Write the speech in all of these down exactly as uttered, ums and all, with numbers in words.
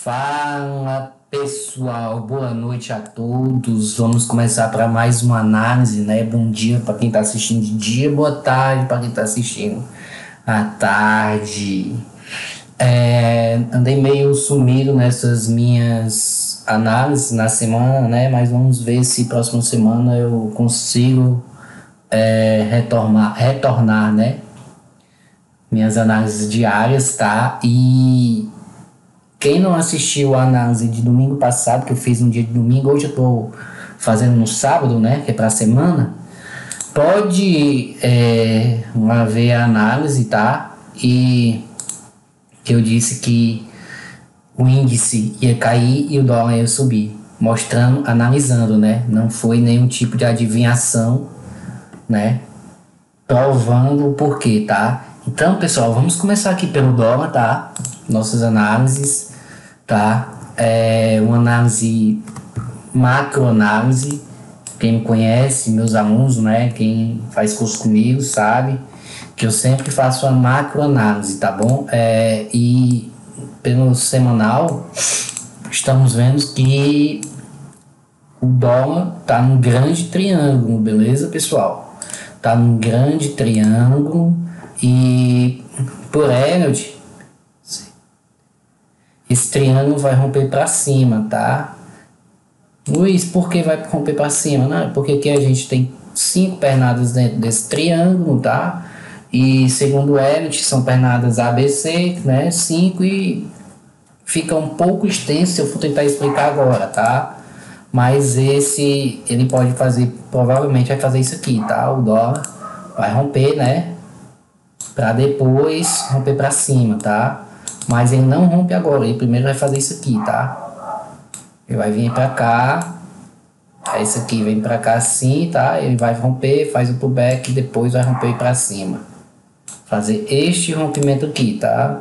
Fala pessoal, boa noite a todos. Vamos começar para mais uma análise, né? Bom dia para quem está assistindo de dia, boa tarde para quem está assistindo à tarde. É, andei meio sumido nessas minhas análises na semana, né? Mas vamos ver se próxima semana eu consigo é, retornar, retornar, né? Minhas análises diárias, tá? E quem não assistiu a análise de domingo passado, que eu fiz no dia de domingo, hoje eu tô fazendo no sábado, né, que é pra semana, pode é, lá ver a análise, tá? E eu disse que o índice ia cair e o dólar ia subir, mostrando, analisando, né? Não foi nenhum tipo de adivinhação, né? Provando o porquê, tá? Então, pessoal, vamos começar aqui pelo dólar, tá? Nossas análises, tá? É uma análise, macroanálise. Quem me conhece, meus alunos, né? Quem faz curso comigo sabe que eu sempre faço uma macroanálise, tá bom? É, e pelo semanal, estamos vendo que o dólar tá num grande triângulo, beleza, pessoal? Tá num grande triângulo e por Elliott, esse triângulo vai romper para cima, tá? Luiz, por que vai romper para cima? Não, porque aqui a gente tem cinco pernadas dentro desse triângulo, tá? E segundo o Elliott, são pernadas A B C, né? Cinco e fica um pouco extenso se eu for tentar explicar agora, tá? Mas esse, ele pode fazer, provavelmente vai fazer isso aqui, tá? O dólar vai romper, né? Para depois romper para cima, tá? Mas ele não rompe agora, ele primeiro vai fazer isso aqui, tá? Ele vai vir para cá, é isso aqui, vem para cá assim, tá? Ele vai romper, faz o pullback e depois vai romper para cima. Fazer este rompimento aqui, tá?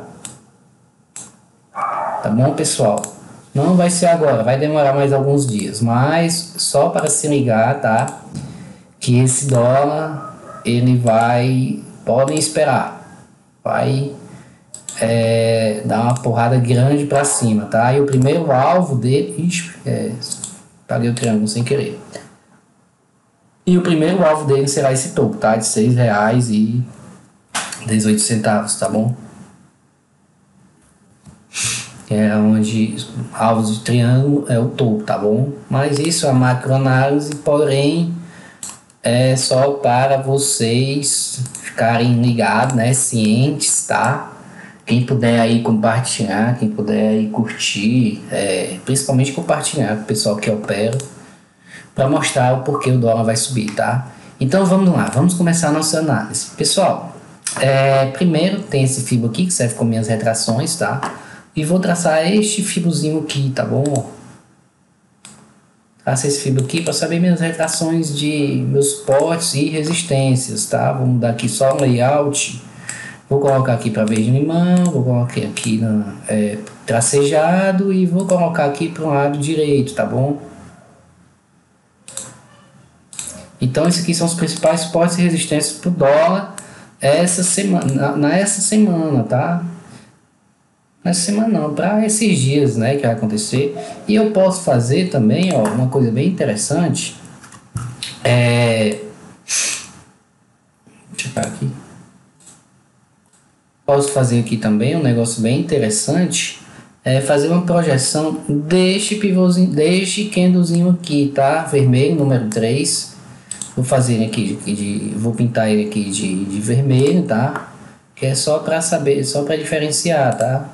Tá bom, pessoal? Não vai ser agora, vai demorar mais alguns dias, mas só para se ligar, tá? Que esse dólar, ele vai, podem esperar, vai é, dar uma porrada grande para cima, tá? E o primeiro alvo dele, ixi, é, paguei o triângulo sem querer. E o primeiro alvo dele será esse topo, tá? De seis reais e dezoito centavos, tá bom? É onde alvos de triângulo é o topo, tá bom? Mas isso é macroanálise, porém é só para vocês ficarem ligados, né? Cientes, tá? Quem puder aí compartilhar, quem puder aí curtir, é, principalmente compartilhar com o pessoal que opera, para mostrar o porquê o dólar vai subir, tá? Então vamos lá, vamos começar a nossa análise. Pessoal, é, primeiro tem esse fibro aqui que serve como minhas retrações, tá? E vou traçar este fibrozinho aqui, tá bom? Traçar esse fibro aqui para saber minhas retrações de meus suportes e resistências, tá? Vou mudar aqui só o layout. Vou colocar aqui para verde limão, vou colocar aqui na, é, tracejado e vou colocar aqui para o lado direito, tá bom? Então, esses aqui são os principais suportes e resistências para o dólar essa semana, nessa semana, tá? Nessa semana não, para esses dias, né, que vai acontecer. E eu posso fazer também, ó, uma coisa bem interessante. É... Deixa eu ver aqui. Posso fazer aqui também um negócio bem interessante. É fazer uma projeção deste pivôzinho, deste candlezinho aqui, tá? Vermelho, número três. Vou fazer aqui, de, de, vou pintar ele aqui de, de vermelho, tá? Que é só para saber, só para diferenciar, tá?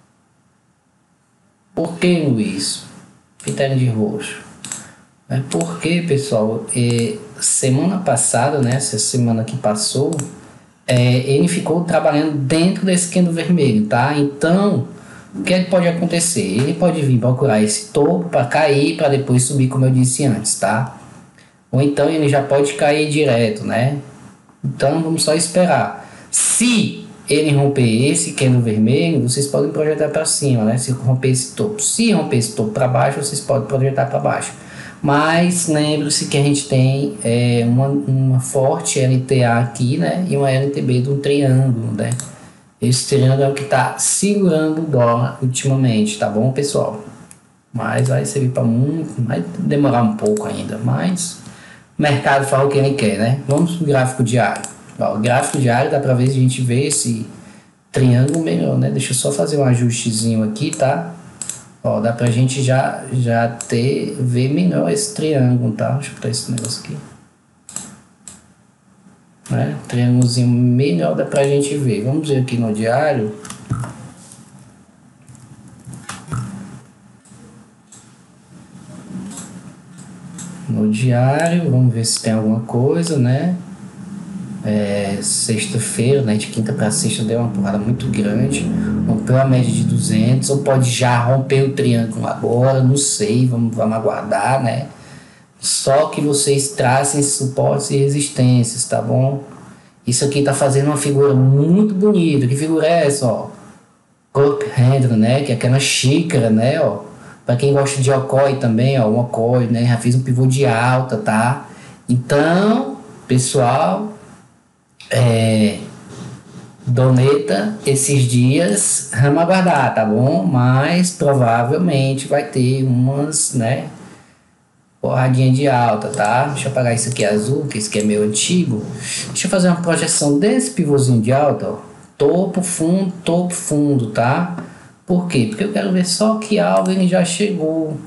Por que, Luiz? Pintar ele de roxo. É porque, pessoal, é, semana passada, né? Essa semana que passou, é, ele ficou trabalhando dentro desse candle vermelho, tá? Então, o que, é que pode acontecer? Ele pode vir procurar esse topo para cair, para depois subir, como eu disse antes, tá? Ou então ele já pode cair direto, né? Então, vamos só esperar. Se ele romper esse candle vermelho, vocês podem projetar para cima, né? Se romper esse topo. Se romper esse topo para baixo, vocês podem projetar para baixo. Mas lembre-se que a gente tem é, uma, uma forte L T A aqui, né? E uma L T B de um triângulo, né? Esse triângulo é o que está segurando o dólar ultimamente, tá bom, pessoal? Mas vai servir para muito, vai demorar um pouco ainda, mas o mercado fala o que ele quer, né? Vamos pro gráfico diário. Ó, o gráfico diário dá para ver se a gente vê esse triângulo melhor, né? Deixa eu só fazer um ajustezinho aqui, tá? Ó, dá pra gente já, já ter, ver melhor esse triângulo, tá? Deixa eu botar esse negócio aqui. Né? Triângulozinho melhor dá pra gente ver. Vamos ver aqui no diário. No diário, vamos ver se tem alguma coisa, né? É, sexta-feira, né? De quinta para sexta deu uma porrada muito grande. Rompeu a média de duzentos, ou pode já romper o triângulo agora, não sei, vamos, vamos aguardar, né? Só que vocês tracem suportes e resistências, tá bom? Isso aqui tá fazendo uma figura muito bonita. Que figura é essa, ó? Cup handle, né? Que é aquela xícara, né, ó? Para quem gosta de Okoi também, ó, um Okoi, né? Já fiz um pivô de alta, tá? Então, pessoal, é, doneta esses dias, vamos aguardar, tá bom? Mas provavelmente vai ter umas, né? Porradinha de alta, tá? Deixa eu apagar isso aqui azul, que esse aqui é meu antigo. Deixa eu fazer uma projeção desse pivôzinho de alta, ó. Topo, fundo, topo, fundo, tá? Por quê? Porque eu quero ver só que alvo ele já chegou.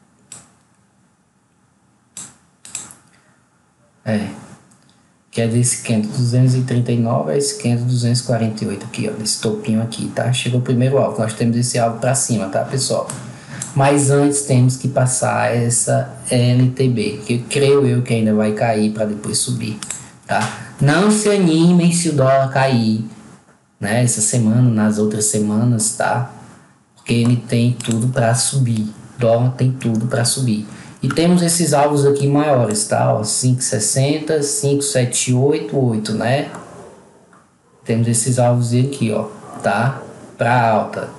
É. Que é desse candle duzentos e trinta e nove a esse candle duzentos e quarenta e oito aqui, ó. Desse topinho aqui, tá? Chegou o primeiro alvo. Nós temos esse alvo pra cima, tá, pessoal? Mas antes temos que passar essa L T B, que eu creio eu que ainda vai cair para depois subir, tá? Não se animem se o dólar cair, né? Essa semana, nas outras semanas, tá? Porque ele tem tudo para subir. O dólar tem tudo para subir. E temos esses alvos aqui maiores, tá? Ó, cinco sessenta, cinco sete oito oito, né? Temos esses alvos aqui, ó, tá? Para alta.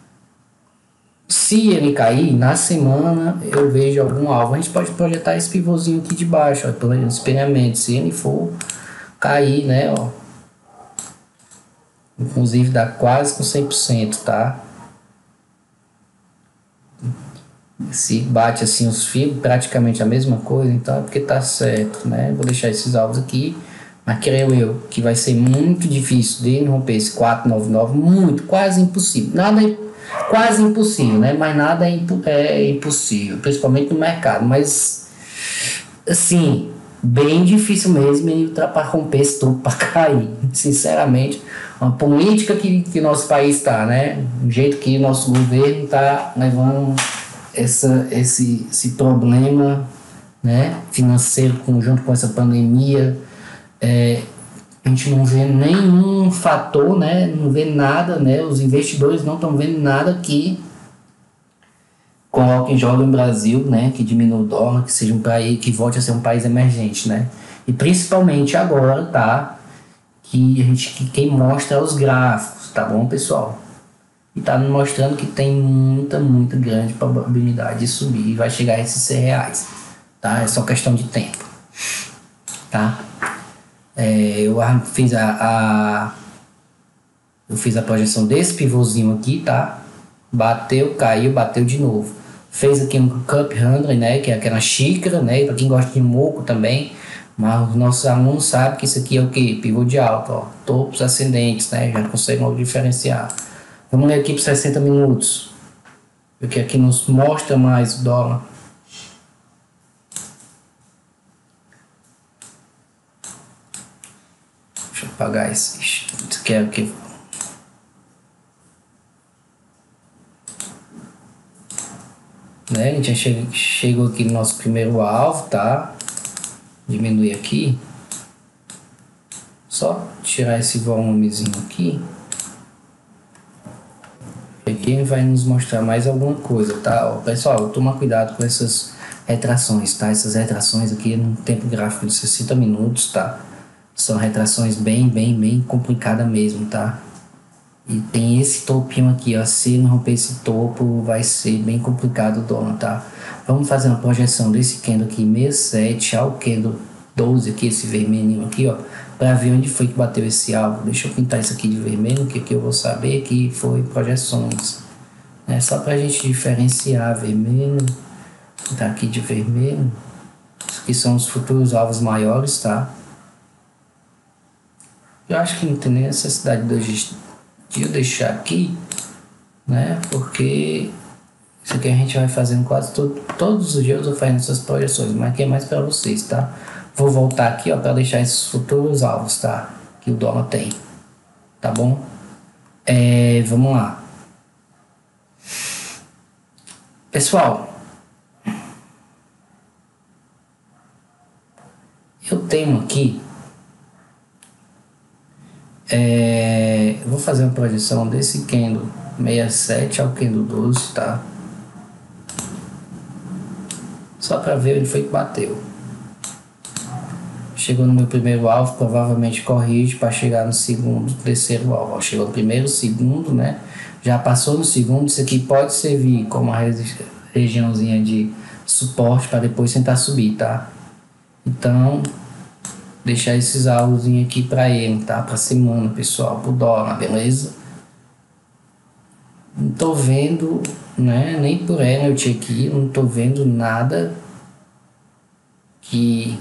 Se ele cair, na semana eu vejo algum alvo. A gente pode projetar esse pivôzinho aqui de baixo, ó, pelo espelhamento. Se ele for cair, né, ó. Inclusive dá quase com cem por cento, tá? Se bate assim os fios, praticamente a mesma coisa, então é porque tá certo, né? Vou deixar esses alvos aqui, mas creio eu que vai ser muito difícil dele romper esse quatrocentos e noventa e nove, muito, quase impossível. Nada é quase impossível, né? Mas nada é, impo é impossível, principalmente no mercado, mas assim, bem difícil mesmo ele para romper esse topo para cair, sinceramente. Uma política que, que nosso país está, né? O jeito que o nosso governo está levando essa, esse, esse problema, né, financeiro junto com essa pandemia, é, a gente não vê nenhum fator, né, não vê nada, né, os investidores não estão vendo nada que coloque em jogo no Brasil, né, que diminua o dólar, que seja um país, que volte a ser um país emergente, né, e principalmente agora, tá, que a gente, que quem mostra os gráficos, tá bom, pessoal? E tá me mostrando que tem muita, muita grande probabilidade de subir e vai chegar a esses cem reais, tá? É só questão de tempo, tá? É, eu fiz a, a eu fiz a projeção desse pivôzinho aqui, tá? Bateu, caiu, bateu de novo. Fez aqui um cup handle, né? Que é aquela xícara, né? Para quem gosta de moco também. Mas os nossos alunos sabem que isso aqui é o que? Pivô de alta, ó. Topos ascendentes, né? Já conseguem logo diferenciar. Vamos ler aqui por sessenta minutos. Porque aqui nos mostra mais o dólar. Deixa eu apagar esse. Isso aqui é o que? Né? A gente já chegou aqui no nosso primeiro alvo, tá? Diminuir aqui. Só tirar esse volumezinho aqui. Aqui ele vai nos mostrar mais alguma coisa, tá? Ó, pessoal, toma cuidado com essas retrações, tá? Essas retrações aqui no tempo gráfico de sessenta minutos, tá? São retrações bem, bem, bem complicadas mesmo, tá? E tem esse topinho aqui, ó. Se não romper esse topo, vai ser bem complicado o dólar, tá? Vamos fazer uma projeção desse candle aqui, sessenta e sete, ao candle doze aqui, esse vermelhinho aqui, ó. para ver onde foi que bateu esse alvo. Deixa eu pintar isso aqui de vermelho, que aqui eu vou saber que foi projeções. É só para a gente diferenciar vermelho. Pintar aqui de vermelho. Isso aqui são os futuros alvos maiores, tá? Eu acho que não tem nem necessidade de eu deixar aqui, né? Porque isso aqui a gente vai fazendo quase todo, todos os dias eu vou fazendo essas projeções, mas aqui é mais para vocês, tá? Vou voltar aqui, ó, para deixar esses futuros alvos, tá? Que o dólar tem, tá bom? É, vamos lá. Pessoal, eu tenho aqui, é, eu vou fazer uma projeção desse candle sessenta e sete ao candle doze, tá? Só para ver onde foi que bateu. Chegou no meu primeiro alvo, provavelmente corrige para chegar no segundo, terceiro alvo. Chegou no primeiro, segundo, né? Já passou no segundo, isso aqui pode servir como uma regiãozinha de suporte para depois tentar subir, tá? Então, deixar esses alvos aqui para ele, tá? Para semana, pessoal, pro dólar, beleza? Não tô vendo, né? Nem por Energy aqui, não tô vendo nada que...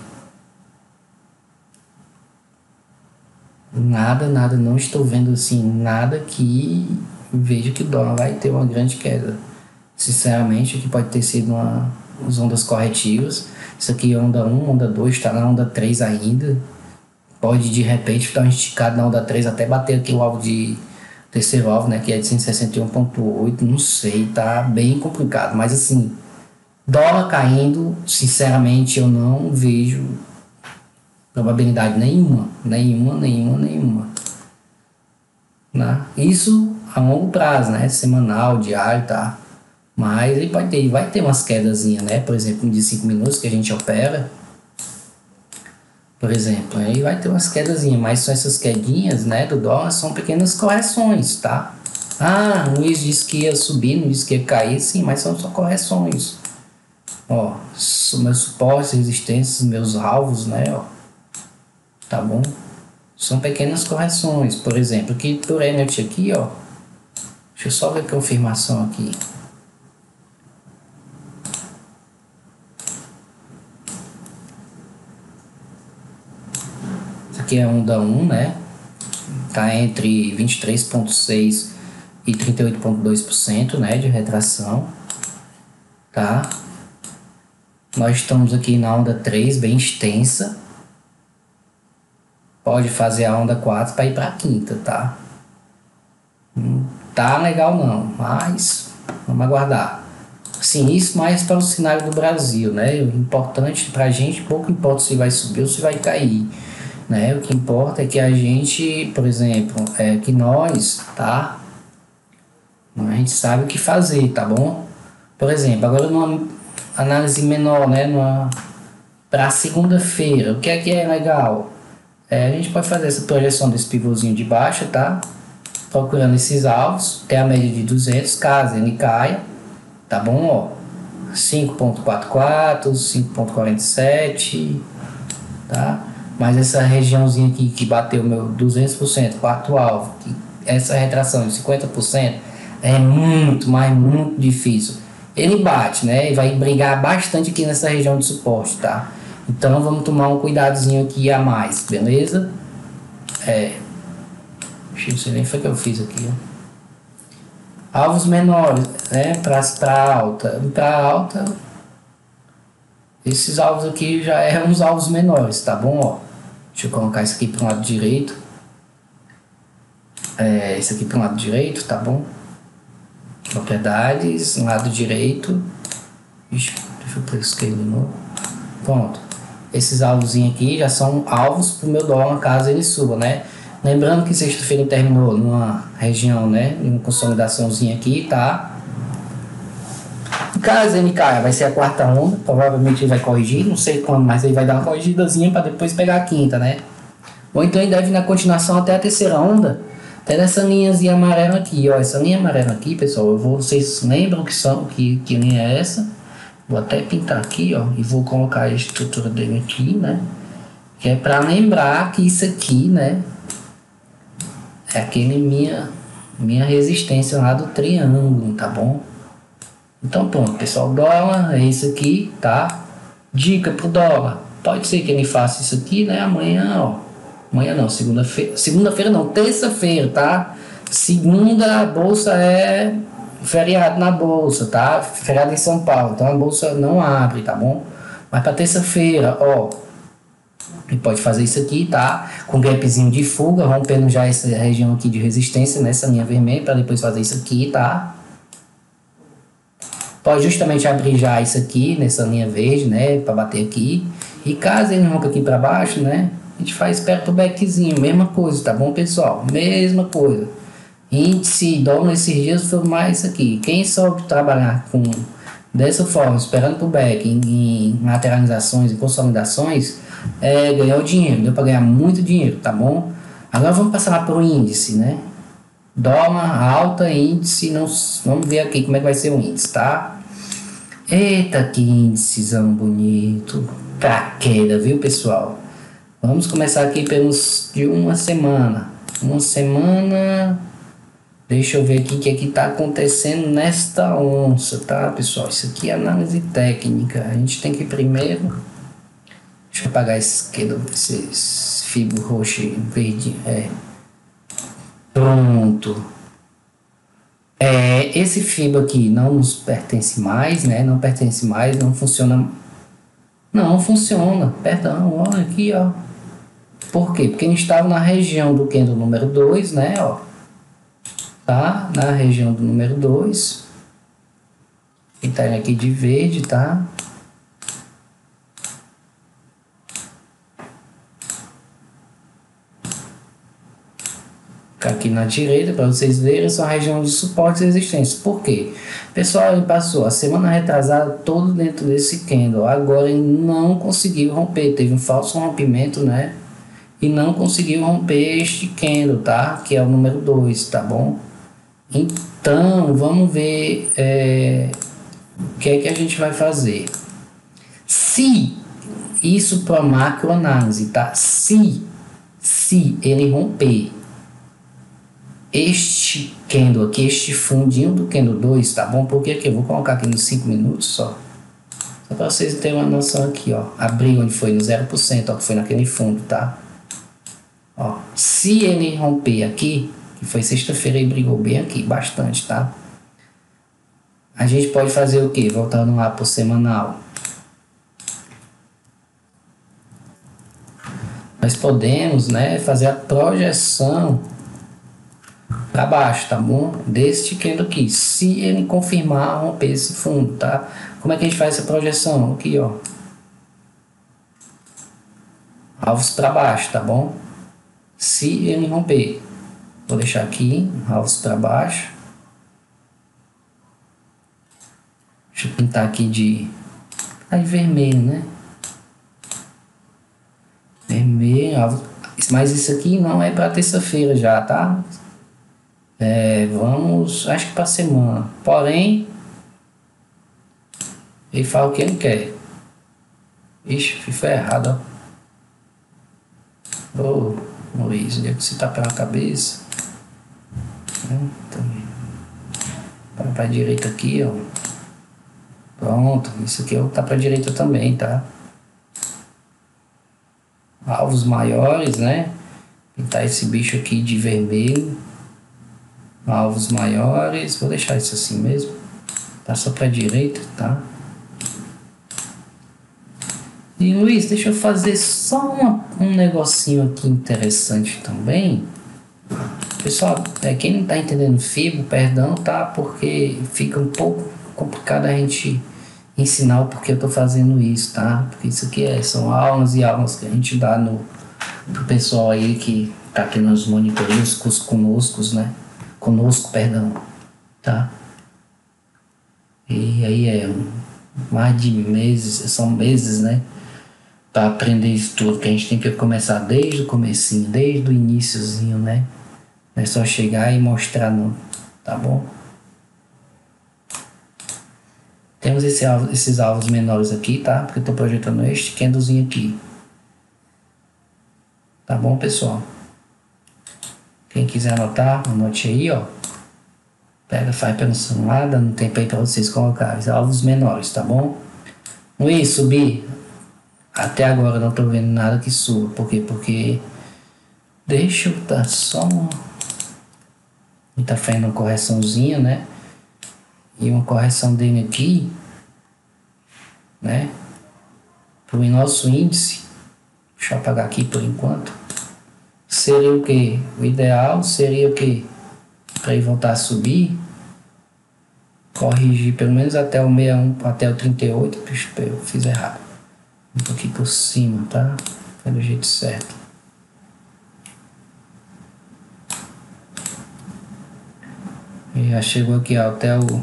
Nada, nada, não estou vendo assim, nada que veja que o dólar vai ter uma grande queda. Sinceramente, aqui pode ter sido uma, umas ondas corretivas. Isso aqui é onda um, onda dois, está na onda três ainda. Pode de repente dar um esticado na onda três até bater aqui o alvo de terceiro alvo, né, que é de cento e sessenta e um ponto oito, não sei, tá bem complicado. Mas assim, dólar caindo, sinceramente eu não vejo probabilidade nenhuma, nenhuma, nenhuma, nenhuma. Né? Isso a longo prazo, né? Semanal, diário, tá? Mas ele pode ter, ele vai ter umas quedazinhas, né? Por exemplo, de cinco minutos que a gente opera. Por exemplo, aí vai ter umas quedazinhas, mas são essas quedinhas, né? Do dólar são pequenas correções, tá? Ah, o Luiz disse que ia subir, não disse que ia cair, sim, mas são só correções. Ó, meus suportes, resistências, meus alvos, né? Ó. Tá bom? São pequenas correções. Por exemplo, aqui por Energy aqui, ó. Deixa eu só ver a confirmação aqui. Isso aqui é onda um, né? Tá entre vinte e três ponto seis e trinta e oito ponto dois por cento, né, de retração. Tá? Nós estamos aqui na onda três, bem extensa. Pode fazer a onda quatro para ir para a quinta, tá? Não tá legal não, mas vamos aguardar. Sim, isso mais para o cenário do Brasil, né? O importante para a gente, pouco importa se vai subir ou se vai cair, né? O que importa é que a gente, por exemplo, é que nós, tá? A gente sabe o que fazer, tá bom? Por exemplo, agora numa análise menor, né? Para segunda-feira, o que é que é legal? É, a gente pode fazer essa projeção desse pivôzinho de baixa, tá? Procurando esses alvos, tem a média de duzentos, caso ele caia, tá bom? Ó, cinco ponto quarenta e quatro, cinco ponto quarenta e sete, tá? Mas essa regiãozinha aqui que bateu meu duzentos por cento, quarto alvo, que essa retração de cinquenta por cento é muito, mas muito difícil. Ele bate, né? E vai brigar bastante aqui nessa região de suporte, tá? Então vamos tomar um cuidadozinho aqui a mais, beleza? É. Não sei nem foi que eu fiz aqui, ó. Alvos menores, né? Pra, pra alta. Pra alta. Esses alvos aqui já é uns alvos menores, tá bom? Ó. Deixa eu colocar isso aqui para o lado direito. É, esse aqui para o lado direito, tá bom? Propriedades, lado direito. Ixi, deixa eu pôr isso aqui de novo. Pronto. Esses alvos aqui já são alvos para o meu dólar caso ele suba, né? Lembrando que sexta-feira terminou numa região, né? Uma consolidaçãozinha aqui, tá? Caso ele caia, vai ser a quarta onda. Provavelmente ele vai corrigir, não sei quando, mas ele vai dar uma corrigidazinha para depois pegar a quinta, né? Ou então ele deve ir na continuação até a terceira onda. Até nessa linhazinha amarela aqui, ó. Essa linha amarela aqui, pessoal, eu vou, vocês lembram que são, que, que linha é essa? Vou até pintar aqui, ó, e vou colocar a estrutura dele aqui, né? Que é para lembrar que isso aqui, né, é aquele minha, minha resistência lá do triângulo, tá bom? Então pronto, pessoal, dólar é isso aqui, tá? Dica pro dólar. Pode ser que ele faça isso aqui, né? Amanhã, ó. Amanhã não, segunda-feira. Segunda-feira não, terça-feira, tá? Segunda a bolsa é feriado na bolsa, tá? Feriado em São Paulo, então a bolsa não abre, tá bom? Mas para terça-feira, ó, ele pode fazer isso aqui, tá? Com gapzinho de fuga, rompendo já essa região aqui de resistência nessa linha vermelha, para depois fazer isso aqui, tá? Pode justamente abrir já isso aqui nessa linha verde, né? Para bater aqui. E caso ele rompa aqui para baixo, né? A gente faz perto do backzinho, mesma coisa, tá bom, pessoal? Mesma coisa. Índice, dólar esses dias foi mais isso aqui. Quem soube trabalhar com dessa forma, esperando pro back em, em lateralizações e consolidações, é, ganhou dinheiro, deu para ganhar muito dinheiro, tá bom? Agora vamos passar lá pro índice, né? Dólar, alta, índice, não, vamos ver aqui como é que vai ser o índice, tá? Eita, que índicezão bonito, pra queda, viu, pessoal? Vamos começar aqui pelos de uma semana. Uma semana... Deixa eu ver aqui o que é que tá acontecendo nesta onça, tá, pessoal? Isso aqui é análise técnica. A gente tem que primeiro... Deixa eu apagar esse, esses fibro roxo e verde. É. Pronto. É, esse fibro aqui não nos pertence mais, né? Não pertence mais, não funciona. Não funciona. Perdão, olha aqui, ó. Por quê? Porque a gente estava na região do candle número dois, né? Ó. Tá? Na região do número dois. E tá aqui de verde, tá? Aqui na direita, para vocês verem, são a região de suporte e resistência. Por quê? Pessoal, ele passou a semana retrasada todo dentro desse candle. Agora ele não conseguiu romper. Teve um falso rompimento, né? E não conseguiu romper este candle, tá? Que é o número dois, tá bom? Então, vamos ver é, o que é que a gente vai fazer. Se isso para macroanálise, tá? Se, se ele romper este candle aqui, este fundinho do candle dois, tá bom? Porque aqui eu vou colocar aqui nos cinco minutos só. Só para vocês terem uma noção aqui, ó. Abriu onde foi no zero por cento, ó, que foi naquele fundo, tá? Ó, se ele romper aqui, que foi sexta-feira e brigou bem aqui, bastante, tá? A gente pode fazer o quê? Voltando lá pro semanal. Nós podemos, né, fazer a projeção para baixo, tá bom? Deste candle aqui, se ele confirmar romper esse fundo, tá? Como é que a gente faz essa projeção? Aqui, ó. Alvos para baixo, tá bom? Se ele romper. Vou deixar aqui, alvos para baixo. Deixa eu pintar aqui de... Ah, de vermelho, né? Vermelho, alvo... Mas isso aqui não é para terça-feira já, tá? É, vamos, acho que para semana. Porém, ele fala o que ele quer. Ixi, fui ferrado, ó. Ô, Luiz, onde é que você tá pela cabeça? Para pra direita aqui, ó. Pronto, isso aqui tá pra direita também, tá? Alvos maiores, né? Pintar esse bicho aqui de vermelho. Alvos maiores, vou deixar isso assim mesmo, tá só para direita, tá? E Luiz, deixa eu fazer só uma, um negocinho aqui interessante também. Pessoal, é, quem não tá entendendo fibra, perdão, tá? Porque fica um pouco complicado a gente ensinar o porquê eu tô fazendo isso, tá? Porque isso aqui é, são aulas e aulas que a gente dá no pro pessoal aí que tá aqui nos monitoreios conosco, né? Conosco, perdão, tá? E aí é um, mais de meses, são meses, né? Para aprender isso tudo, que a gente tem que começar desde o comecinho, desde o iniciozinho, né? Não é só chegar e mostrar não, tá bom? Temos esse alvo, esses alvos menores aqui, tá? Porque eu tô projetando este candlezinho aqui. Tá bom, pessoal? Quem quiser anotar, anote aí, ó. Pega, faz pelo celular, dando tempo aí para vocês colocarem alvos menores, tá bom? Luiz, subir. Até agora eu não tô vendo nada que suba. Por quê? Porque deixa eu dar só uma... Ele tá fazendo uma correçãozinha, né? E uma correção dele aqui, né? Pro nosso índice. Deixa eu apagar aqui por enquanto. Seria o que? O ideal seria o que? Para ele voltar a subir, corrigir pelo menos até o sessenta e um, até o trinta e oito. Puxa, eu fiz errado. Um pouquinho por cima, tá? Foi do jeito certo. E já chegou aqui ó, até o...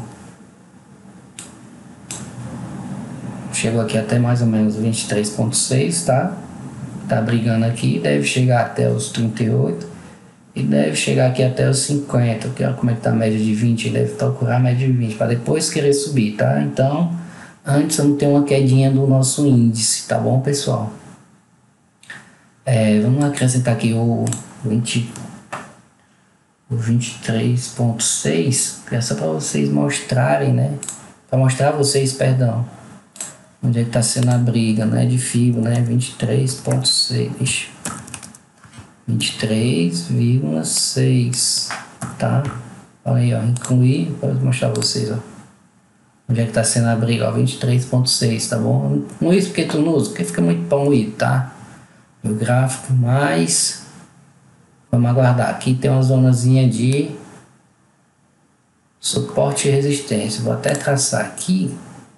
Chegou aqui até mais ou menos vinte e três ponto seis, tá? Tá brigando aqui, deve chegar até os trinta e oito. E deve chegar aqui até os cinquenta, que olha como é que tá a média de vinte, ele deve procurar a média de vinte, para depois querer subir, tá? Então, antes vamos ter uma quedinha do nosso índice, tá bom, pessoal? É, vamos acrescentar aqui o vinte, o vinte e três ponto seis, que é só para vocês mostrarem, né? Para mostrar a vocês, perdão, onde é que tá sendo a briga, né? De fibra, né? vinte e três ponto seis, ixi. vinte e três vírgula seis, tá? Olha aí, ó, incluir, para mostrar pra vocês, ó. Onde é que tá sendo a briga, ó, vinte e três ponto seis, tá bom? Não isso porque tu não usa, porque fica muito poluído, tá? O gráfico, mas vamos aguardar. Aqui tem uma zonazinha de suporte e resistência. Vou até traçar aqui,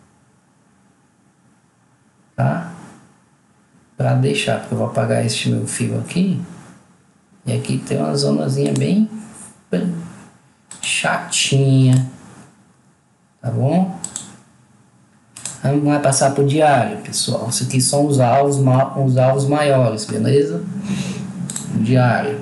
tá? Para deixar, porque eu vou apagar esse meu fio aqui. E aqui tem uma zonazinha bem, bem chatinha, tá bom? Vamos lá passar para o diário, pessoal. Isso aqui são os alvos, os alvos maiores, beleza? O diário.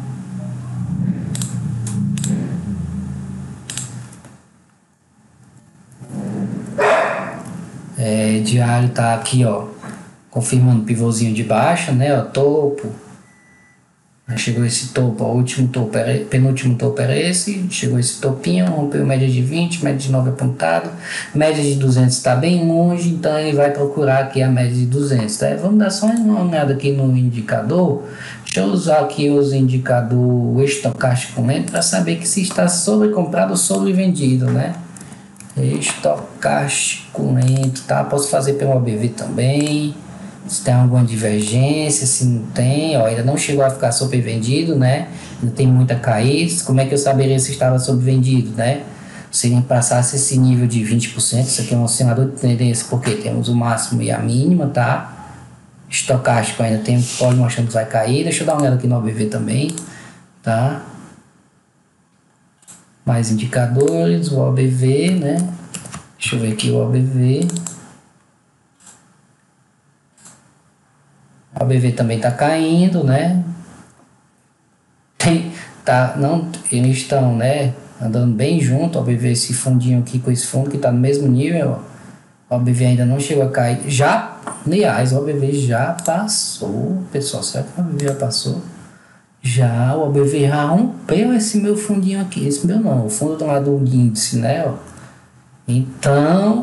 É, diário tá aqui, ó, confirmando o pivôzinho de baixa, né? Ó, topo. Chegou esse topo, ó, o último topo era, penúltimo topo era esse, chegou esse topinho, rompeu média de vinte, média de nove apontado, média de duzentos está bem longe, então ele vai procurar aqui a média de duzentos, tá? Vamos dar só uma olhada aqui no indicador, deixa eu usar aqui os indicador estocástico lento para saber que se está sobrecomprado ou sobrevendido, né? Estocástico lento, tá? Posso fazer pelo O B V também. Se tem alguma divergência, se não tem, ó, ainda não chegou a ficar sobrevendido, né? Ainda tem muita cair. Como é que eu saberia se estava sobrevendido, né? Se ele passasse esse nível de vinte por cento, isso aqui é um oscilador de tendência, porque temos o máximo e a mínima, tá? Estocástico ainda tem, pode mostrando que vai cair. Deixa eu dar uma olhada aqui no O B V também, tá? Mais indicadores, o O B V, né? Deixa eu ver aqui o O B V. O O B V também está caindo, né? Tem, tá, não, eles estão, né, andando bem junto. O O B V, esse fundinho aqui com esse fundo que está no mesmo nível. Ó. O O B V ainda não chegou a cair. Já, aliás, o O B V já passou, pessoal. Será que o O B V já passou? Já, o O B V já rompeu esse meu fundinho aqui. Esse meu não, o fundo do lado do índice, né? Ó. Então,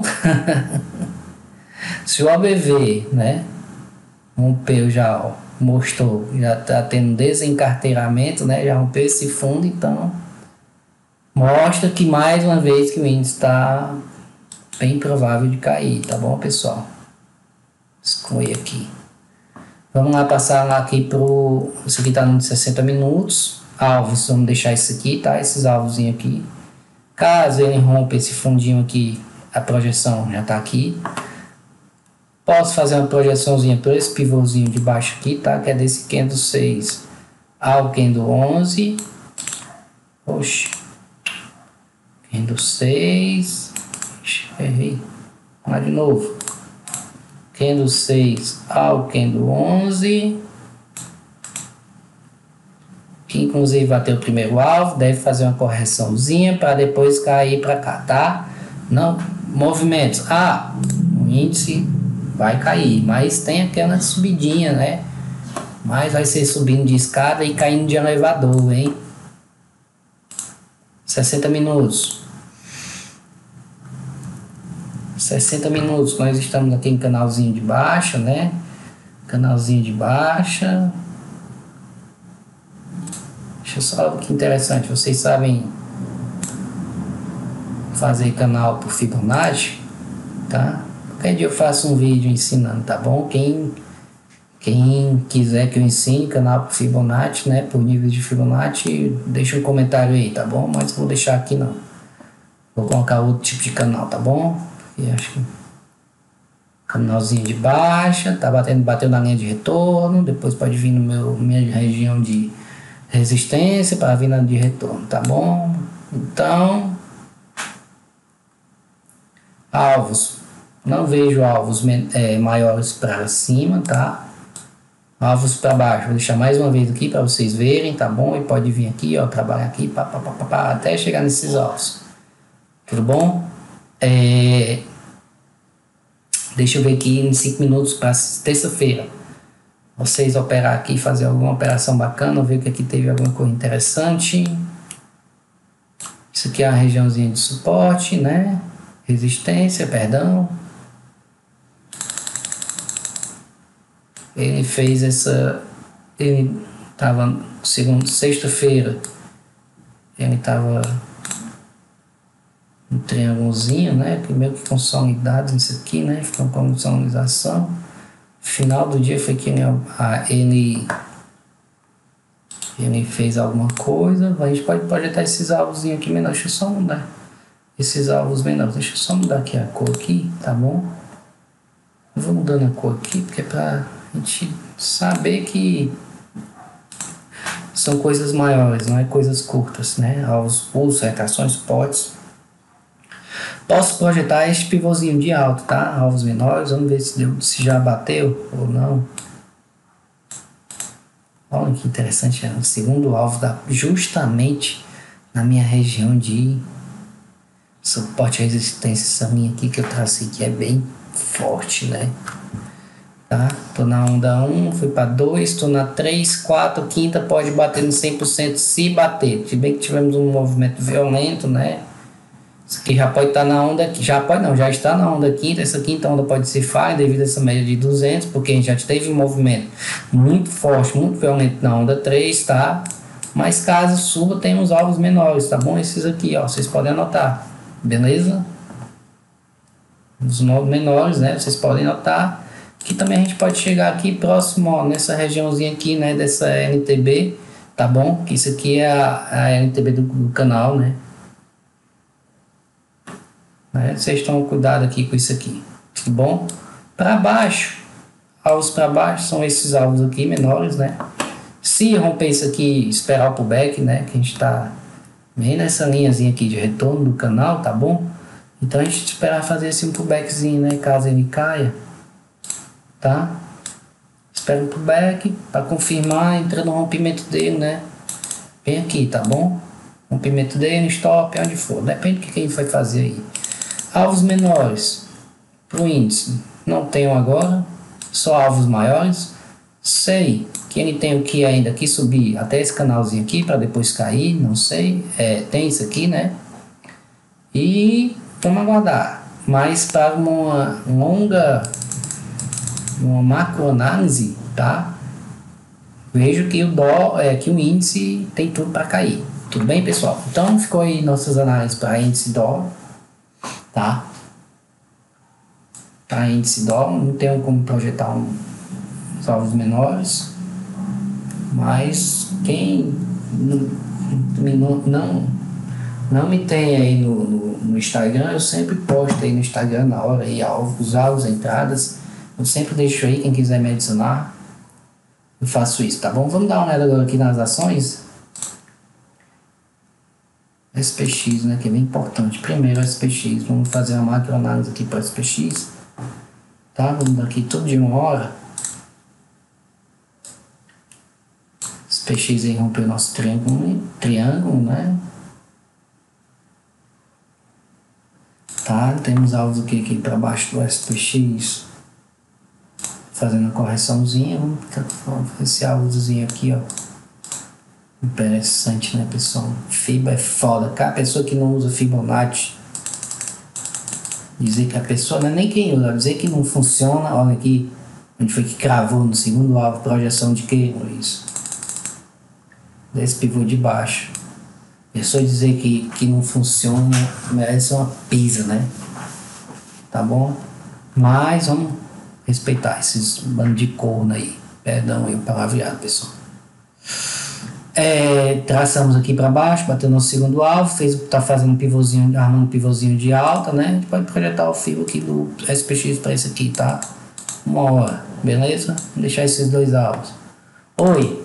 se o O B V, né, rompeu já, ó, mostrou, já está tendo desencarteiramento, né? Já rompeu esse fundo, então mostra que mais uma vez que o índice está bem provável de cair, tá bom, pessoal? Exclui aqui. Vamos lá passar lá aqui pro, isso aqui tá no sessenta minutos, alvos, vamos deixar isso aqui, tá? Esses alvos aqui. Caso ele rompa esse fundinho aqui, a projeção já tá aqui. Posso fazer uma projeçãozinha por esse pivôzinho de baixo aqui, tá? Que é desse candle seis ao candle onze. Oxe. Candle seis. Ixi, errei. Vamos lá de novo. Candle seis ao candle onze. Que inclusive vai ter o primeiro alvo. Deve fazer uma correçãozinha para depois cair para cá, tá? Não, movimentos. Ah, o índice vai cair, mas tem aquela subidinha, né? Mas vai ser subindo de escada e caindo de elevador, hein? sessenta minutos. sessenta minutos. Nós estamos aqui em canalzinho de baixa, né? Canalzinho de baixa. Deixa eu só ver que interessante. Vocês sabem fazer canal por Fibonacci, tá? Qualquer dia eu faço um vídeo ensinando, tá bom? Quem, quem quiser que eu ensine canal por Fibonacci, né? Por nível de Fibonacci, deixa um comentário aí, tá bom? Mas vou deixar aqui não. Vou colocar outro tipo de canal, tá bom? E acho que canalzinho de baixa, tá batendo, bateu na linha de retorno, depois pode vir no meu minha região de resistência para vir na de retorno, tá bom? Então, alvos, não vejo alvos é, maiores para cima, tá? Alvos para baixo, vou deixar mais uma vez aqui para vocês verem, tá bom? E pode vir aqui, ó, trabalhar aqui, pá, pá, pá, pá, pá, até chegar nesses alvos, tudo bom? É, deixa eu ver aqui em cinco minutos para terça-feira. Vocês operar aqui, fazer alguma operação bacana, ver que aqui teve alguma coisa interessante. Isso aqui é a regiãozinha de suporte, né? Resistência, perdão. Ele fez essa... Ele estava, segundo, sexta-feira, ele estava um triângulozinho, né? Primeiro que consolidado nisso aqui, né? Ficou com consolidação. Final do dia foi que ele, ele, ele fez alguma coisa. A gente pode projetar esses alvos aqui menores. Deixa eu só mudar esses alvos menores. Deixa eu só mudar aqui a cor aqui, tá bom? Eu vou mudando a cor aqui porque é pra gente saber que são coisas maiores, não é coisas curtas, né? Alvos, pulsos, retrações, potes. Posso projetar este pivôzinho de alto, tá? Alvos menores, vamos ver se, deu, se já bateu ou não. Olha que interessante, é o segundo alvo da, justamente na minha região de suporte e resistência. Essa minha aqui que eu tracei que é bem forte, né? Tá? Tô na onda um, fui para dois, tô na três, quatro, quinta pode bater no cem por cento se bater. Se bem que tivemos um movimento violento, né? Isso aqui já pode estar na onda, já pode não, já está na onda quinta. Essa quinta onda pode ser falha devido a essa média de duzentos, porque a gente já teve um movimento muito forte, muito violento na onda três, tá? Mas caso suba, tem uns alvos menores, tá bom? Esses aqui, ó, vocês podem anotar, beleza? Os menores, né? Vocês podem notar que também a gente pode chegar aqui próximo, ó, nessa regiãozinha aqui, né? Dessa N T B, tá bom? Que isso aqui é a, a N T B do, do canal, né? Vocês estão cuidado aqui com isso aqui, tudo bom? Para baixo, alvos para baixo são esses alvos aqui menores, né? Se romper isso aqui, esperar o pullback, né? Que a gente está bem nessa linhazinha aqui de retorno do canal, tá bom? Então a gente esperar fazer esse um pullbackzinho, né? Caso ele caia, tá? Espera o pullback para confirmar, entra no rompimento dele, né? Bem aqui, tá bom? Rompimento dele, stop, onde for, depende do que a gente vai fazer aí. Alvos menores para o índice não tenho agora, só alvos maiores. Sei que ele tem o que ainda aqui subir até esse canalzinho aqui para depois cair, não sei. É, tem isso aqui, né? E vamos aguardar. Mas para uma longa, uma macroanálise, tá? Vejo que o dó, é, que o índice tem tudo para cair. Tudo bem, pessoal? Então ficou aí nossas análises para índice dó. Tá? Para índice dó, não tenho como projetar um, os alvos menores, mas quem não, não, não, não me tem aí no, no, no Instagram, eu sempre posto aí no Instagram na hora aí alvos, alvos, entradas, eu sempre deixo aí, quem quiser me adicionar, eu faço isso, tá bom? Vamos dar uma olhada agora aqui nas ações. S P X, né, que é bem importante. Primeiro S P X, vamos fazer uma macroanálise aqui para S P X, tá? Vamos dar aqui tudo de uma hora. S P X aí rompeu o nosso triângulo, triângulo, né? Tá? Temos alvos aqui, aqui para baixo do S P X. fazendo a correçãozinha. Vamos ver esse alvozinho aqui, ó. Interessante, né, pessoal? Fibra é foda. Cara, a pessoa que não usa Fibonacci, dizer que a pessoa, não é nem quem usa, dizer que não funciona. Olha aqui, onde foi que cravou no segundo alvo, projeção de que, Luiz? Desse pivô de baixo. A pessoa dizer que, que não funciona, merece uma pisa, né? Tá bom? Mas vamos respeitar esses bandos de corno aí. Perdão aí o palavreado, pessoal. É, traçamos aqui para baixo, bateu no segundo alvo, fez o que tá fazendo um pivôzinho, armando um pivôzinho de alta, né? A gente pode projetar o fio aqui do S P X para esse aqui, tá? Uma hora, beleza? Vou deixar esses dois alvos. Oi.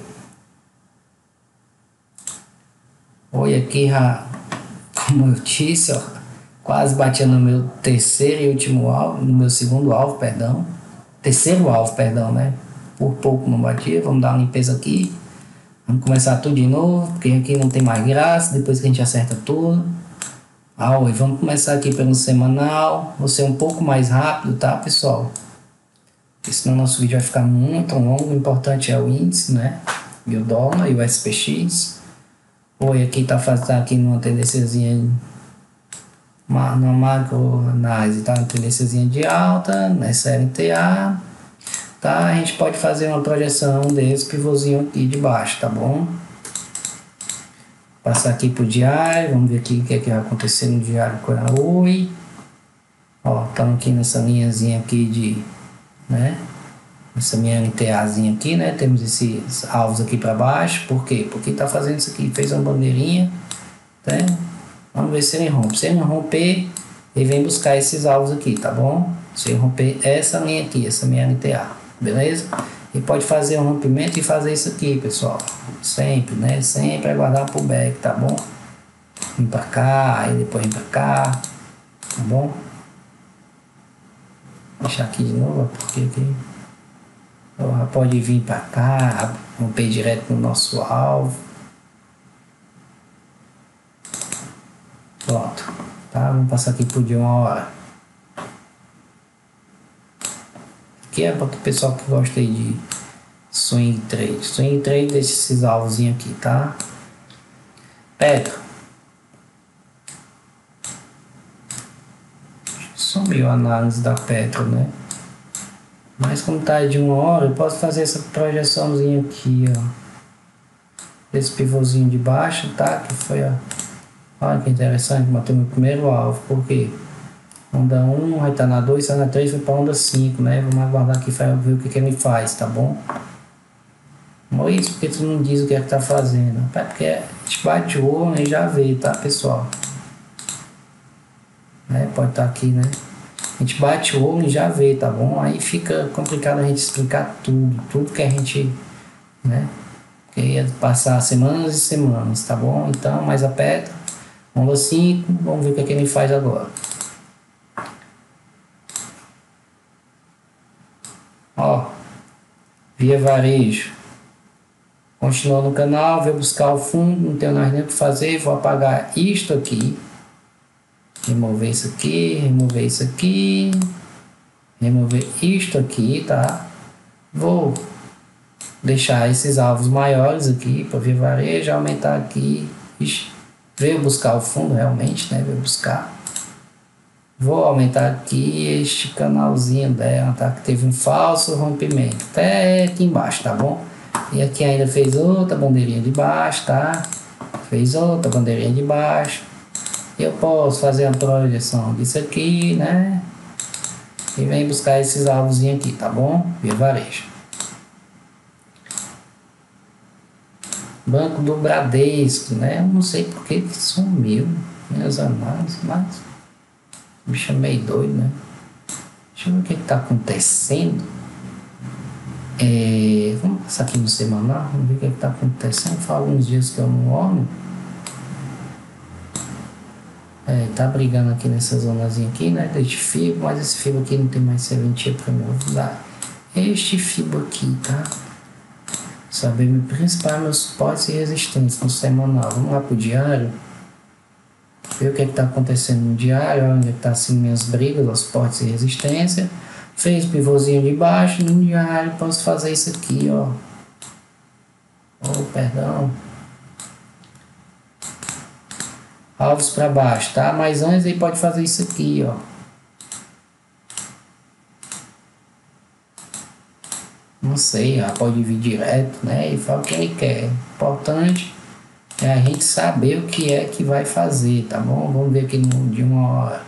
Oi aqui, como eu disse, ó, quase batia no meu terceiro e último alvo, no meu segundo alvo, perdão. Terceiro alvo, perdão, né? Por pouco não batia, vamos dar uma limpeza aqui. Vamos começar tudo de novo, porque aqui não tem mais graça, depois que a gente acerta tudo. Ah, oi, vamos começar aqui pelo semanal, vou ser um pouco mais rápido, tá, pessoal? Porque senão nosso vídeo vai ficar muito longo, o importante é o índice, né? E o dólar e o S P X. Oi, aqui tá fazendo aqui numa tendênciazinha, uma, uma macro análise, tá? Uma tendênciazinha de alta, nessa L T A. Tá, a gente pode fazer uma projeção desse pivôzinho aqui de baixo, tá bom? Passar aqui pro diário, vamos ver aqui o que é que vai acontecer no diário com a Oi. Ó, estamos aqui nessa linhazinha aqui de, né? Essa minha LTAzinha aqui, né? Temos esses alvos aqui para baixo, por quê? Porque tá fazendo isso aqui, fez uma bandeirinha, tá? Vamos ver se ele rompe. Se ele não romper, ele vem buscar esses alvos aqui, tá bom? Se ele romper essa linha aqui, essa minha L T A. Beleza? E pode fazer um rompimento e fazer isso aqui, pessoal. Sempre, né? Sempre aguardar pro back, tá bom? Vem pra cá, aí depois vem pra cá. Tá bom? Vou deixar aqui de novo, porque aqui ela pode vir pra cá, romper direto no nosso alvo. Pronto. Tá? Vamos passar aqui por de uma hora. Que é para o pessoal que gosta aí de swing trade. Swing trade deixa esses alvozinhos aqui, tá? Petro. Sumiu a análise da Petro, né? Mas como tá de uma hora, eu posso fazer essa projeçãozinha aqui, ó. Esse pivôzinho de baixo, tá? Que foi, ó. Olha que interessante, bateu meu primeiro alvo. Por quê? Onda um, vai estar na dois, está na três, vai para onda cinco, né? Vamos aguardar aqui para ver o que, que ele faz, tá bom? Não é isso, porque tu não diz o que é que tá fazendo. É porque a gente bate o olho e já vê, tá, pessoal? Né? Pode estar aqui, né? A gente bate o olho e já vê, tá bom? Aí fica complicado a gente explicar tudo, tudo que a gente, né? Porque ia passar semanas e semanas, tá bom? Então, mais aperta. Onda cinco, vamos ver o que, é que ele faz agora. Ó, via varejo. Continua no canal, vou buscar o fundo, não tenho mais nem o que fazer, vou apagar isto aqui. Remover isso aqui, remover isso aqui. Remover isto aqui, tá? Vou deixar esses alvos maiores aqui para via varejo, aumentar aqui. Ixi, veio buscar o fundo realmente, né? Veio buscar. Vou aumentar aqui este canalzinho dela, tá? Que teve um falso rompimento. Até aqui embaixo, tá bom? E aqui ainda fez outra bandeirinha de baixo, tá? Fez outra bandeirinha de baixo. Eu posso fazer a projeção disso aqui, né? E vem buscar esses alvozinhos aqui, tá bom? Via varejo. Banco do Bradesco, né? Eu não sei porque que sumiu minhas análises, mas... Me chamei doido, né? Deixa eu ver o que está acontecendo. É, vamos passar aqui no semanal, vamos ver o que está acontecendo. Faz alguns dias que eu não olho. É, tá brigando aqui nessa zonazinha aqui, né? Deste fibro, mas esse fibro aqui não tem mais serventia para me usar. Este fibro aqui, tá? Saber me principar meus suportes e resistências no semanal. Vamos lá pro diário. Ver o que está acontecendo no diário, onde está assim minhas brigas, os suportes e resistência. Fez pivôzinho de baixo, no diário, posso fazer isso aqui, ó. Oh, perdão. Alvos para baixo, tá? Mas antes ele pode fazer isso aqui, ó. Não sei, ó, pode vir direto, né? E fala o que ele quer. Importante é a gente saber o que é que vai fazer, tá bom? Vamos ver aqui no, de uma hora.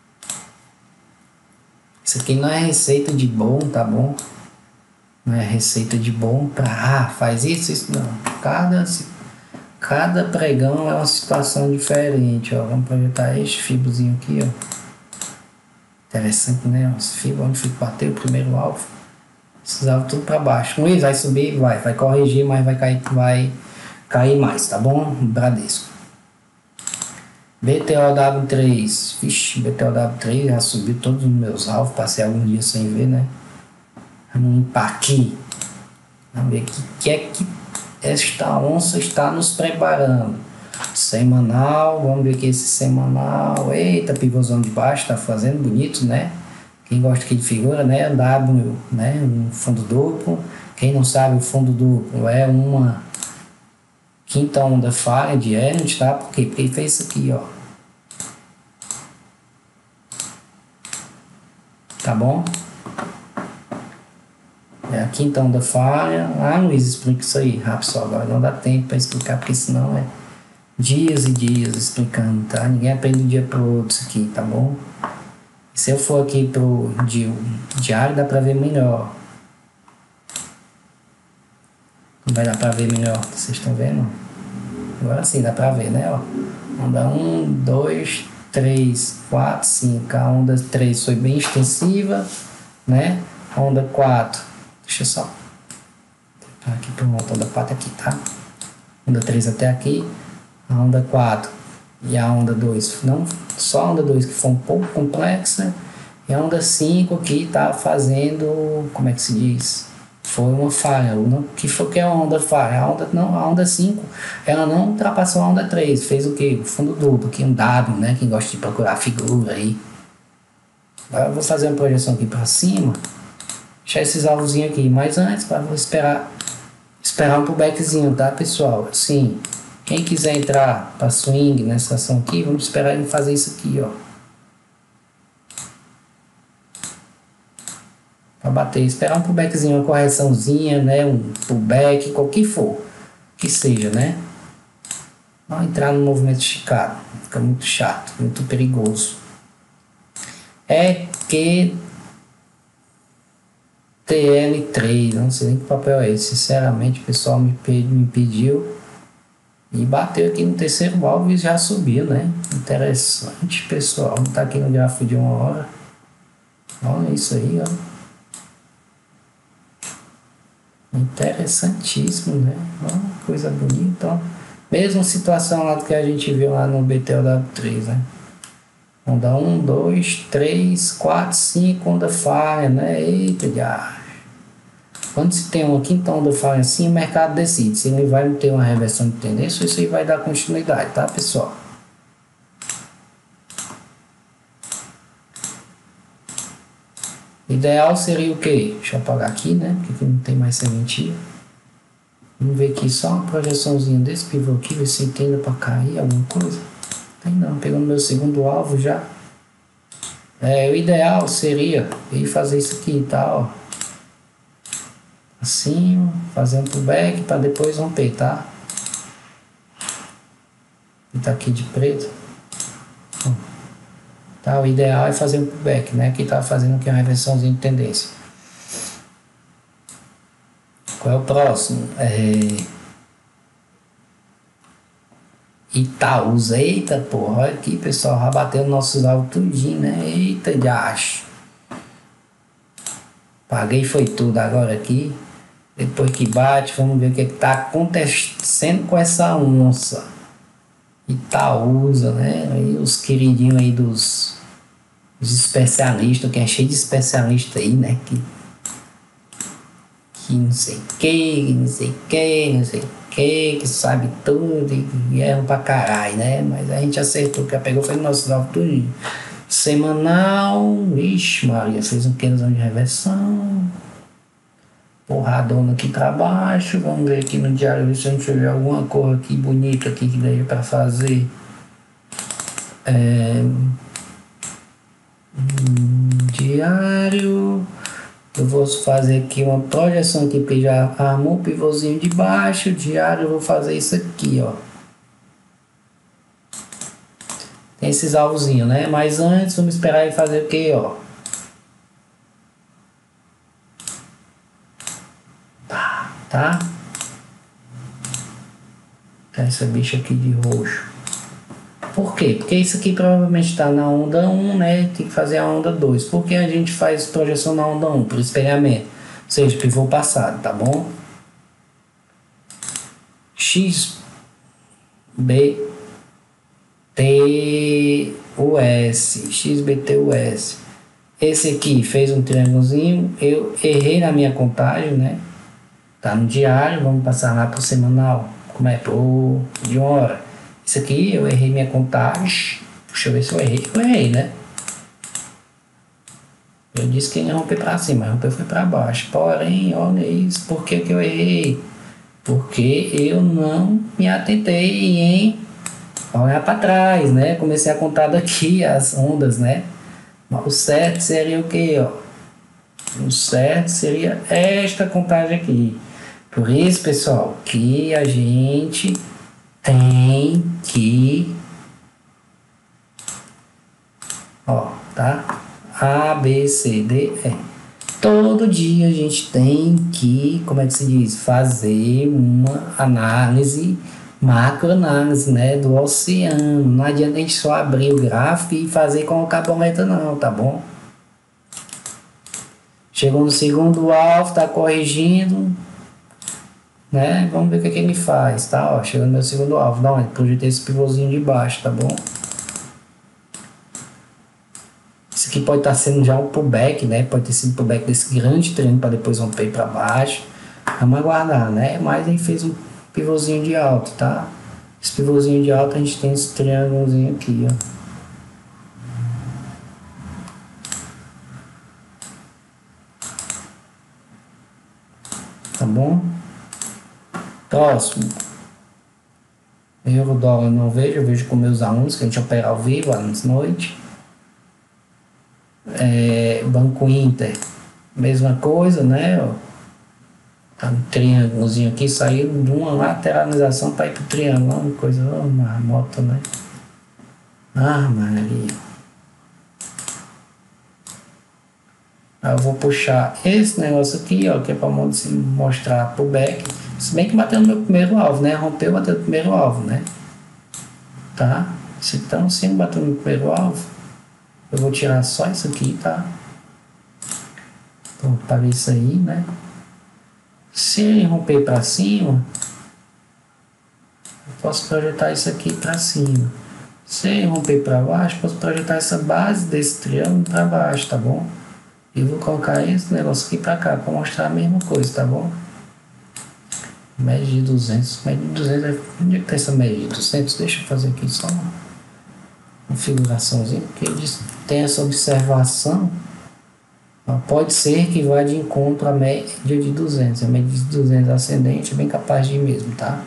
Isso aqui não é receita de bom, tá bom? Não é receita de bom pra, ah, faz isso, isso não. Cada, cada pregão é uma situação diferente, ó. Vamos projetar este fibrozinho aqui, ó. Interessante, né? Esse fibro, onde fica bater o primeiro alvo. Esses alvos tudo pra baixo. Com isso, vai subir, vai, vai corrigir, mas vai cair, vai cair mais, tá bom? Bradesco. B T O W três, vixe, B T O W três já subiu todos os meus alvos, passei alguns dias sem ver, né? Vamos limpar aqui. Vamos ver o que, que é que esta onça está nos preparando. Semanal, vamos ver aqui esse semanal. Eita, pivôzão de baixo, tá fazendo bonito, né? Quem gosta aqui de figura, né? W, né? Um fundo duplo. Quem não sabe, o fundo duplo é uma quinta onda falha de Elliott, tá? Por quê? Porque ele fez isso aqui, ó. Tá bom? É a quinta onda falha. Ah, Luiz, explica isso aí rápido só. Agora não dá tempo para explicar, porque senão é dias e dias explicando, tá? Ninguém aprende de um dia pro outro isso aqui, tá bom? E se eu for aqui pro di diário, dá pra ver melhor. Não vai dar pra ver melhor, vocês estão vendo? Agora sim dá pra ver, né? Ó. Onda um, dois, três, quatro, cinco. A onda três foi bem extensiva, né? A onda quatro, deixa eu só aqui por volta, onda quatro aqui, tá? Onda três até aqui, a onda quatro e a onda dois, não, só a onda dois que foi um pouco complexa, e a onda cinco aqui tá fazendo, como é que se diz? Foi uma falha, o que foi que é a onda falha? A onda, não, a onda cinco, ela não ultrapassou a onda três, fez o que? O fundo duplo, aqui um W, né? Quem gosta de procurar figura aí. Agora eu vou fazer uma projeção aqui para cima, deixar esses alvozinhos aqui, mas antes, para esperar, esperar um pullbackzinho, tá, pessoal? Sim. Quem quiser entrar para swing nessa ação aqui, vamos esperar ele fazer isso aqui, ó. Para bater, esperar um pullbackzinho, uma correçãozinha, né? Um pullback, qualquer for, que seja, né? Não entrar no movimento esticado, fica muito chato, muito perigoso. É que T L três, não sei nem que papel é esse, sinceramente, o pessoal me, me pediu. E bateu aqui no terceiro alvo e já subiu, né? Interessante, pessoal. Tá aqui no gráfico de uma hora. Olha isso aí, ó. Interessantíssimo, né? Olha, coisa bonita, ó. Mesma situação lá do que a gente viu lá no B T O W três, né? Onda um, dois, três, quatro, cinco, onda falha, né? Eita, já. Quando se tem uma quinta onda falha assim, o mercado decide se ele vai ter uma reversão de tendência ou se ele vai dar continuidade, tá, pessoal? Ideal seria o quê? Deixa eu apagar aqui, né? Porque aqui não tem mais sementinha. Vamos ver aqui só uma projeçãozinha desse pivô aqui, ver se entenda para cair alguma coisa. Tem não, pegando meu segundo alvo já. É, o ideal seria ele fazer isso aqui, tá, ó. Assim, fazer um pullback para depois romper, tá? E tá aqui de preto. Tá, o ideal é fazer um pullback, né? Aqui tá fazendo aqui uma reversãozinha de tendência. Qual é o próximo? É... Itaúsa. Eita, porra, olha aqui, pessoal, já bateu nossos alvos tudinho, né? Eita, de acho. Paguei foi tudo agora aqui. Depois que bate, vamos ver o que é está acontecendo com essa onça. Itaúsa, né? Aí os queridinhos aí dos, dos especialistas, que é cheio de especialista aí, né? Que, que não sei que, não sei que, não sei que, que sabe tudo e, e erra pra caralho, né? Mas a gente acertou, que pegou foi no nosso alvo tudinho. Semanal, ixi Maria, fez um pequeno de reversão. Porradona aqui para baixo. Vamos ver aqui no diário se a gente vê alguma cor aqui bonita aqui que daí para fazer. É, hum, diário. Eu vou fazer aqui uma projeção aqui porque já armou o pivôzinho de baixo. Diário, eu vou fazer isso aqui, ó. Tem esses alvozinhos, né? Mas antes vamos esperar ele fazer o que, ó. Tá, tá? Essa bicha aqui de roxo. Por quê? Porque isso aqui provavelmente está na onda um, né? Tem que fazer a onda dois. Por que a gente faz projeção na onda um? Por espelhamento. Ou seja, pivô passado, tá bom? X, B, T, U, S. X, B, T, U, S. Esse aqui fez um triângulozinho. Eu errei na minha contagem, né? Tá no diário. Vamos passar lá pro semanal. Como é? Pro de uma hora. Isso aqui eu errei minha contagem. Deixa eu ver se eu errei. Eu errei, né? Eu disse que ia romper para cima, mas romper foi para baixo. Porém, olha isso. Por que que eu errei? Porque eu não me atentei em olhar para trás, né? Comecei a contar daqui as ondas, né? O certo seria o que, ó? O certo seria esta contagem aqui. Por isso, pessoal, que a gente tem que, ó, tá? A, B, C, D, E. Todo dia a gente tem que, como é que se diz? Fazer uma análise, macroanálise, né? Do oceano. Não adianta a gente só abrir o gráfico e fazer com o borboleta não, tá bom? Chegou no segundo alvo, tá corrigindo, né? Vamos ver o que, que ele faz, tá? Ó, chegando no meu segundo alvo, dá onde? Projetei esse pivôzinho de baixo, tá bom? Isso aqui pode estar sendo já um pullback, né? Pode ter sido um pullback desse grande treino para depois romper para baixo. Vamos aguardar, né? Mas ele fez um pivôzinho de alto, tá? Esse pivôzinho de alto a gente tem esse triângulozinho aqui, ó. Tá bom? Próximo. Euro dólar eu não vejo, eu vejo com meus alunos, que a gente opera ao vivo, alunos noite. É, Banco Inter, mesma coisa, né? Ó, tá um triângulozinho aqui, saiu de uma lateralização para ir pro triângulo, uma coisa, uma moto, né? Ah, Maria. Aí eu vou puxar esse negócio aqui, ó, que é para mostrar pro back. Se bem que bateu no meu primeiro alvo, né? Rompeu, bateu no primeiro alvo, né? Tá? Se então sim bateu no primeiro alvo, eu vou tirar só isso aqui, tá? Então, para isso aí, né? Se ele romper para cima, eu posso projetar isso aqui para cima. Se ele romper para baixo, posso projetar essa base desse triângulo para baixo, tá bom? E vou colocar esse negócio aqui para cá, para mostrar a mesma coisa, tá bom? Média de duzentos. Média de duzentos, onde é que tá essa média de duzentos? Deixa eu fazer aqui só uma configuraçãozinha, porque eles têm essa observação. Pode ser que vá de encontro à média de duzentos. A média de duzentos ascendente é bem capaz de ir mesmo, tá?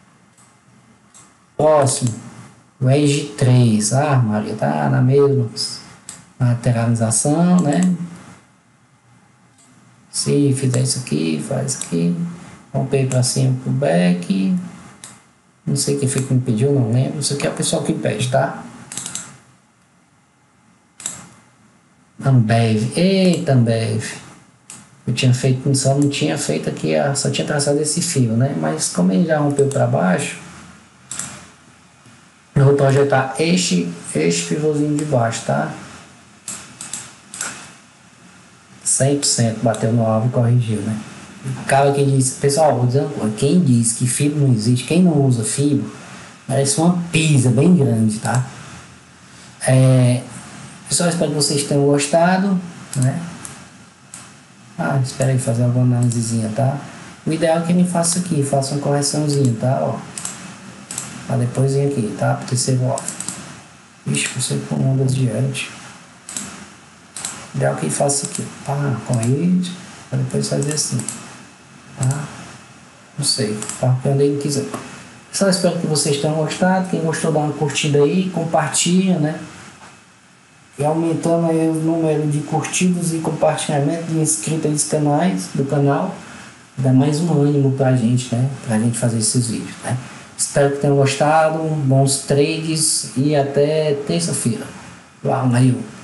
Próximo. O Edge três. Ah, Maria, tá na mesma lateralização, né? Se fizer isso aqui, faz aqui. Romper para cima pro back. Não sei quem foi que me pediu, não lembro. Isso aqui é o pessoal que pede, tá? Ambev. Eita, Ambev. Eu tinha feito, só não tinha feito aqui, só tinha traçado esse fio, né? Mas como ele já rompeu para baixo, eu vou projetar este, este pivôzinho de baixo, tá? cem por cento bateu no alvo e corrigiu, né? O cara que diz, pessoal, vou dizer uma coisa, quem diz que fibra não existe, quem não usa fibra, parece uma pizza bem grande, tá? É, pessoal, espero que vocês tenham gostado, né? Ah, espera aí fazer alguma análisezinha, tá? O ideal é que ele faça aqui, faça uma correçãozinha, tá? Ó, pra depois vir aqui, tá? Pro terceiro alvo. Ixi, você com onda adiante. Ideal que faça aqui, pá, corrige, para depois fazer assim, tá? Não sei, tá? Onde ele quiser. Só espero que vocês tenham gostado. Quem gostou, dá uma curtida aí, compartilha, né? E aumentando aí o número de curtidas e compartilhamento de inscritos dos canais, do canal, dá mais um ânimo pra gente, né? Pra gente fazer esses vídeos, né? Espero que tenham gostado, bons trades e até terça-feira. Valeu!